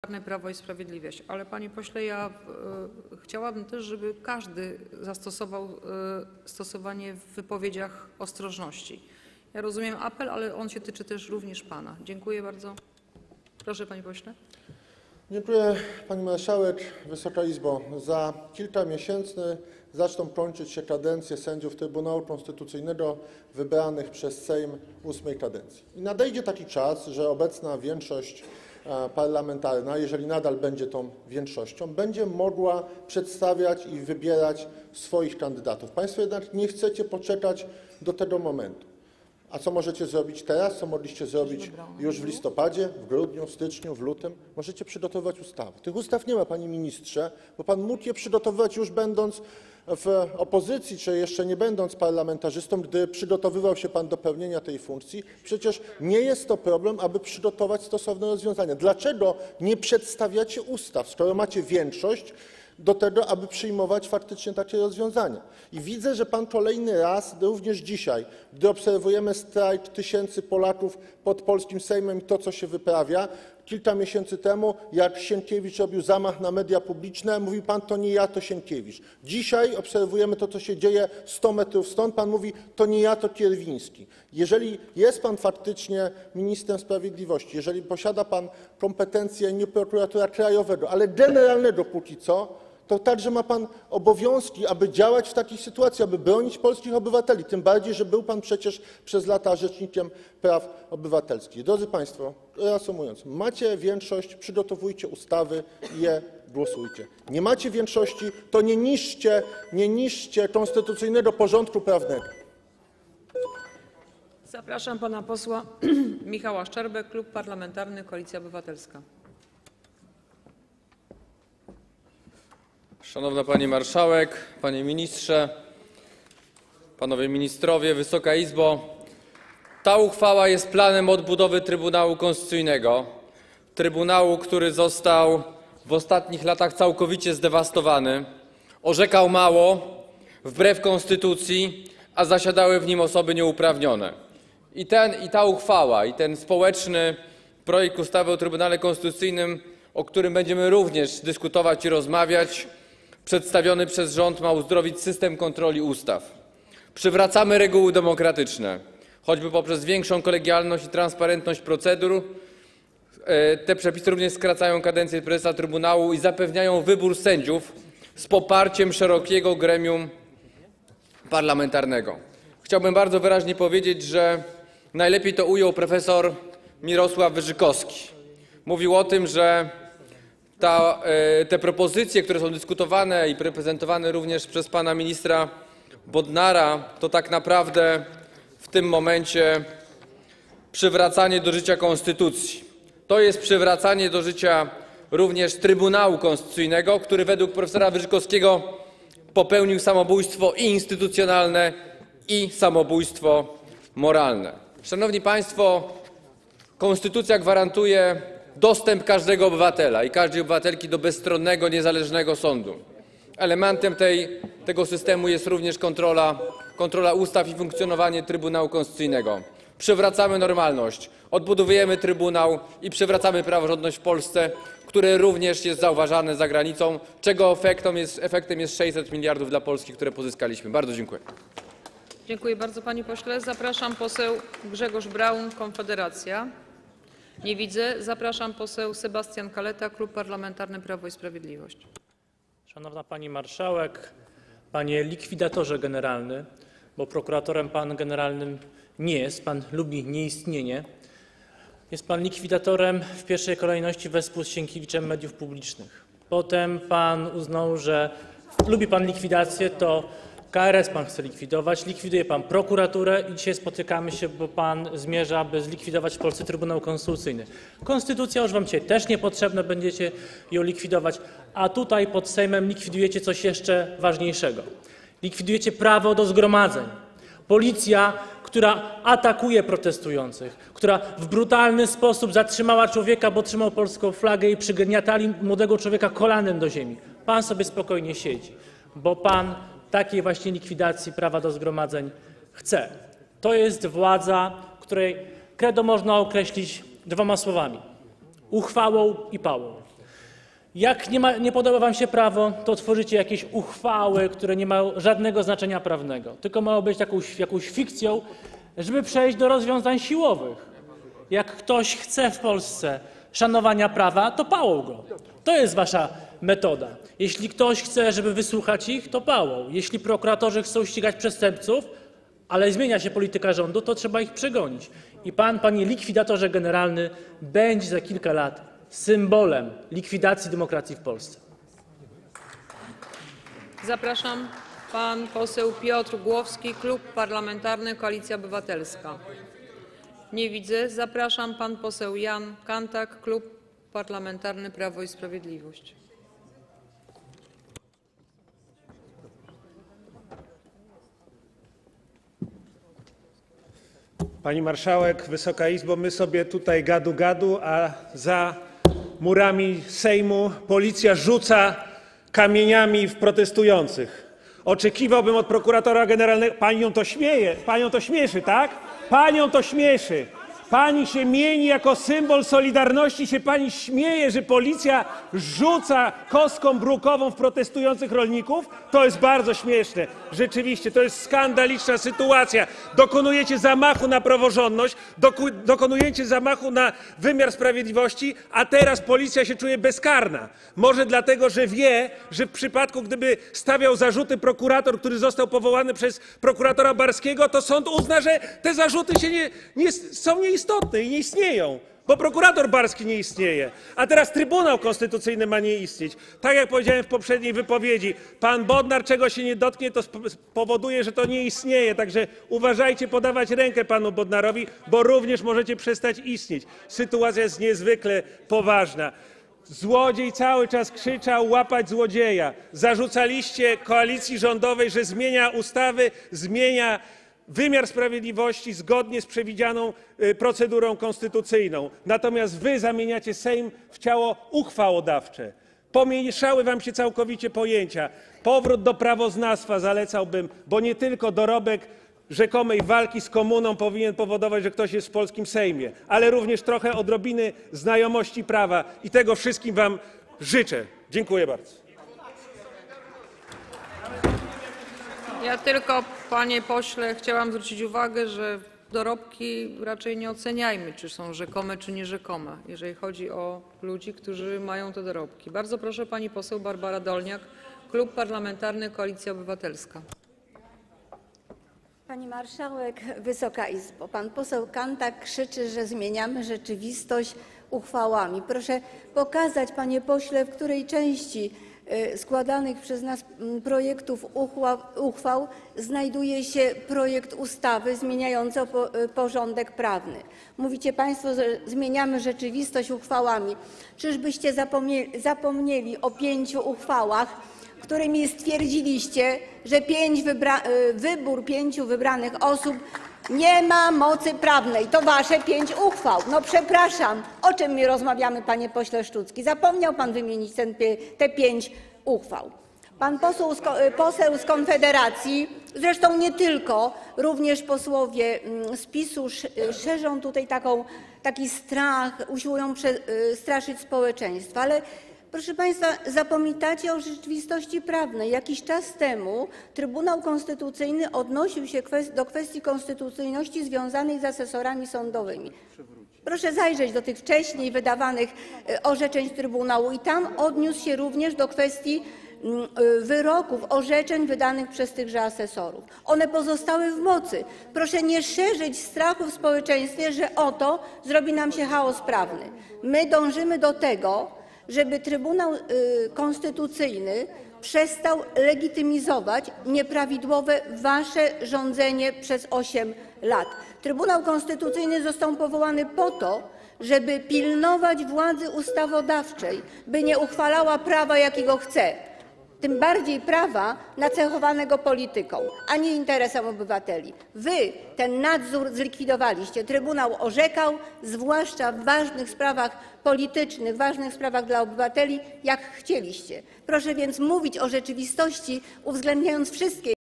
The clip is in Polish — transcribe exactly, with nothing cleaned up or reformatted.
Parlamentarny Prawo i Sprawiedliwość. Ale panie pośle, ja y, chciałabym też, żeby każdy zastosował y, stosowanie w wypowiedziach ostrożności. Ja rozumiem apel, ale on się tyczy też również pana. Dziękuję bardzo. Proszę, panie pośle. Dziękuję pani marszałek. Wysoka Izbo. Za kilka miesięcy zaczną kończyć się kadencje sędziów Trybunału Konstytucyjnego wybranych przez Sejm ósmej kadencji. I nadejdzie taki czas, że obecna większość parlamentarna, jeżeli nadal będzie tą większością, będzie mogła przedstawiać i wybierać swoich kandydatów. Państwo jednak nie chcecie poczekać do tego momentu. A co możecie zrobić teraz? Co mogliście zrobić już w listopadzie, w grudniu, w styczniu, w lutym? Możecie przygotować ustawy. Tych ustaw nie ma, panie ministrze, bo pan mógł je przygotowywać już będąc w opozycji, czy jeszcze nie będąc parlamentarzystą, gdy przygotowywał się pan do pełnienia tej funkcji. Przecież nie jest to problem, aby przygotować stosowne rozwiązania. Dlaczego nie przedstawiacie ustaw, skoro macie większość do tego, aby przyjmować faktycznie takie rozwiązania? I widzę, że pan kolejny raz, również dzisiaj, gdy obserwujemy strajk tysięcy Polaków pod polskim Sejmem i to, co się wyprawia, kilka miesięcy temu, jak Sienkiewicz robił zamach na media publiczne, mówił pan: to nie ja, to Sienkiewicz. Dzisiaj obserwujemy to, co się dzieje sto metrów stąd, pan mówi: to nie ja, to Kierwiński. Jeżeli jest pan faktycznie ministrem sprawiedliwości, jeżeli posiada pan kompetencje nie prokuratora krajowego, ale generalnego póki co, to także ma pan obowiązki, aby działać w takiej sytuacji, aby bronić polskich obywateli, tym bardziej, że był pan przecież przez lata rzecznikiem praw obywatelskich. Drodzy państwo, reasumując, macie większość, przygotowujcie ustawy i je głosujcie. Nie macie większości, to nie niszczcie, nie niszczcie konstytucyjnego porządku prawnego. Zapraszam pana posła Michała Szczerbę, Klub Parlamentarny Koalicja Obywatelska. Szanowna pani marszałek, panie ministrze, panowie ministrowie, Wysoka Izbo. Ta uchwała jest planem odbudowy Trybunału Konstytucyjnego. Trybunału, który został w ostatnich latach całkowicie zdewastowany. Orzekał mało, wbrew konstytucji, a zasiadały w nim osoby nieuprawnione. I, ten, i ta uchwała, i ten społeczny projekt ustawy o Trybunale Konstytucyjnym, o którym będziemy również dyskutować i rozmawiać, przedstawiony przez rząd, ma uzdrowić system kontroli ustaw. Przywracamy reguły demokratyczne, choćby poprzez większą kolegialność i transparentność procedur. Te przepisy również skracają kadencję prezesa Trybunału i zapewniają wybór sędziów z poparciem szerokiego gremium parlamentarnego. Chciałbym bardzo wyraźnie powiedzieć, że najlepiej to ujął profesor Mirosław Wyrzykowski. Mówił o tym, że Ta, te propozycje, które są dyskutowane i prezentowane również przez pana ministra Bodnara, to tak naprawdę w tym momencie przywracanie do życia konstytucji. To jest przywracanie do życia również Trybunału Konstytucyjnego, który według profesora Wyrzykowskiego popełnił samobójstwo i instytucjonalne, i samobójstwo moralne. Szanowni państwo, konstytucja gwarantuje dostęp każdego obywatela i każdej obywatelki do bezstronnego, niezależnego sądu. Elementem tej, tego systemu jest również kontrola, kontrola ustaw i funkcjonowanie Trybunału Konstytucyjnego. Przywracamy normalność, odbudowujemy Trybunał i przywracamy praworządność w Polsce, które również jest zauważane za granicą, czego efektem jest, efektem jest sześćset miliardów dla Polski, które pozyskaliśmy. Bardzo dziękuję. Dziękuję bardzo, panie pośle. Zapraszam poseł Grzegorz Braun, Konfederacja. Nie widzę. Zapraszam poseł Sebastian Kaleta, Klub Parlamentarny Prawo i Sprawiedliwość. Szanowna pani marszałek, panie likwidatorze generalny, bo prokuratorem pan generalnym nie jest, pan lubi nieistnienie. Jest pan likwidatorem w pierwszej kolejności wespół z Sienkiewiczem mediów publicznych. Potem pan uznał, że lubi pan likwidację, to K R S pan chce likwidować, likwiduje pan prokuraturę i dzisiaj spotykamy się, bo pan zmierza, by zlikwidować w Polsce Trybunał Konstytucyjny. Konstytucja już wam dzisiaj też niepotrzebna, będziecie ją likwidować, a tutaj pod Sejmem likwidujecie coś jeszcze ważniejszego. Likwidujecie prawo do zgromadzeń. Policja, która atakuje protestujących, która w brutalny sposób zatrzymała człowieka, bo trzymał polską flagę i przygniatali młodego człowieka kolanem do ziemi. Pan sobie spokojnie siedzi, bo pan takiej właśnie likwidacji prawa do zgromadzeń chce. To jest władza, której credo można określić dwoma słowami: uchwałą i pałą. Jak nie, ma, nie podoba wam się prawo, to tworzycie jakieś uchwały, które nie mają żadnego znaczenia prawnego, tylko mają być jakąś, jakąś fikcją, żeby przejść do rozwiązań siłowych. Jak ktoś chce w Polsce szanowania prawa, to pałą go. To jest wasza metoda. Jeśli ktoś chce, żeby wysłuchać ich, to pałą. Jeśli prokuratorzy chcą ścigać przestępców, ale zmienia się polityka rządu, to trzeba ich przegonić. I pan, panie likwidatorze generalny, będzie za kilka lat symbolem likwidacji demokracji w Polsce. Zapraszam, pan poseł Piotr Głowski, Klub Parlamentarny Koalicja Obywatelska. Nie widzę. Zapraszam, pan poseł Jan Kanthak, Klub Parlamentarny Prawo i Sprawiedliwość. Pani marszałek, Wysoka Izbo, my sobie tutaj gadu gadu, a za murami Sejmu policja rzuca kamieniami w protestujących. Oczekiwałbym od prokuratora generalnego... Panią to śmieje, panią to śmieszy, tak? Panią to śmieszy. Pani się mieni jako symbol Solidarności, się pani śmieje, że policja rzuca kostką brukową w protestujących rolników? To jest bardzo śmieszne. Rzeczywiście, to jest skandaliczna sytuacja. Dokonujecie zamachu na praworządność, doku, dokonujecie zamachu na wymiar sprawiedliwości, a teraz policja się czuje bezkarna. Może dlatego, że wie, że w przypadku, gdyby stawiał zarzuty prokurator, który został powołany przez prokuratora Barskiego, to sąd uzna, że te zarzuty się nie, nie, są nieistotne. istotne i nie istnieją, bo prokurator Barski nie istnieje, a teraz Trybunał Konstytucyjny ma nie istnieć. Tak jak powiedziałem w poprzedniej wypowiedzi, pan Bodnar czego się nie dotknie, to spowoduje, że to nie istnieje, także uważajcie podawać rękę panu Bodnarowi, bo również możecie przestać istnieć. Sytuacja jest niezwykle poważna. Złodziej cały czas krzyczał: łapać złodzieja. Zarzucaliście koalicji rządowej, że zmienia ustawy, zmienia wymiar sprawiedliwości zgodnie z przewidzianą procedurą konstytucyjną. Natomiast wy zamieniacie Sejm w ciało uchwałodawcze. Pomieszały wam się całkowicie pojęcia. Powrót do prawoznawstwa zalecałbym, bo nie tylko dorobek rzekomej walki z komuną powinien powodować, że ktoś jest w polskim Sejmie, ale również trochę odrobiny znajomości prawa i tego wszystkim wam życzę. Dziękuję bardzo. Ja tylko, panie pośle, chciałam zwrócić uwagę, że dorobki raczej nie oceniajmy, czy są rzekome, czy nierzekome, jeżeli chodzi o ludzi, którzy mają te dorobki. Bardzo proszę, pani poseł Barbara Dolniak, Klub Parlamentarny Koalicja Obywatelska. Pani marszałek, Wysoka Izbo, pan poseł Kanthak krzyczy, że zmieniamy rzeczywistość uchwałami. Proszę pokazać, panie pośle, w której części składanych przez nas projektów uchwał znajduje się projekt ustawy zmieniający porządek prawny. Mówicie państwo, że zmieniamy rzeczywistość uchwałami. Czyżbyście zapomnieli, zapomnieli o pięciu uchwałach, którymi stwierdziliście, że pięć wybra- wybór pięciu wybranych osób nie ma mocy prawnej. To wasze pięć uchwał. No przepraszam, o czym my rozmawiamy, panie pośle Szczucki? Zapomniał pan wymienić ten, te pięć uchwał. Pan poseł z, poseł z Konfederacji, zresztą nie tylko, również posłowie z PiS-u szerzą tutaj taką, taki strach, usiłują straszyć społeczeństwo, ale proszę państwa, zapominacie o rzeczywistości prawnej. Jakiś czas temu Trybunał Konstytucyjny odnosił się do kwestii konstytucyjności związanej z asesorami sądowymi. Proszę zajrzeć do tych wcześniej wydawanych orzeczeń Trybunału i tam odniósł się również do kwestii wyroków, orzeczeń wydanych przez tychże asesorów. One pozostały w mocy. Proszę nie szerzyć strachu w społeczeństwie, że oto zrobi nam się chaos prawny. My dążymy do tego, żeby Trybunał Konstytucyjny przestał legitymizować nieprawidłowe wasze rządzenie przez osiem lat. Trybunał Konstytucyjny został powołany po to, żeby pilnować władzy ustawodawczej, by nie uchwalała prawa, jakiego chce. Tym bardziej prawa nacechowanego polityką, a nie interesem obywateli. Wy ten nadzór zlikwidowaliście. Trybunał orzekał, zwłaszcza w ważnych sprawach politycznych, ważnych sprawach dla obywateli, jak chcieliście. Proszę więc mówić o rzeczywistości, uwzględniając wszystkie